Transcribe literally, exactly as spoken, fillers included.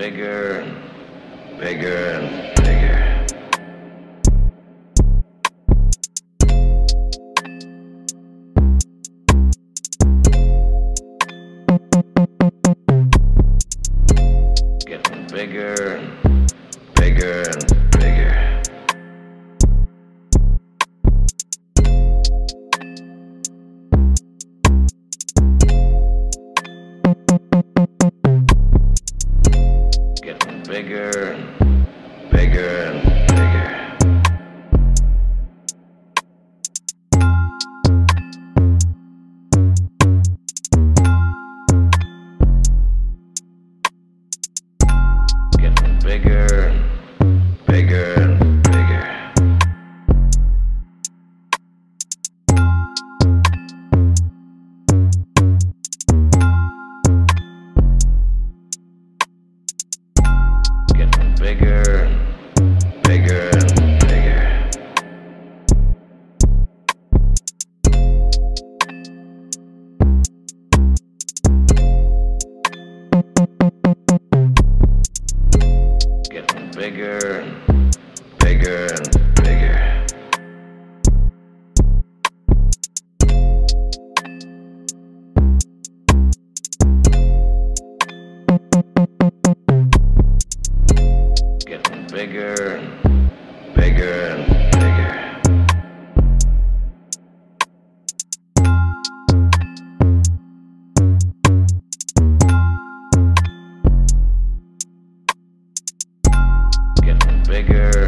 bigger, bigger and bigger. Getting bigger, bigger and bigger. Getting bigger, bigger and bigger. Getting bigger, bigger and bigger. Getting bigger, bigger and bigger. Getting bigger, bigger and bigger. Getting bigger, bigger and bigger. Getting bigger,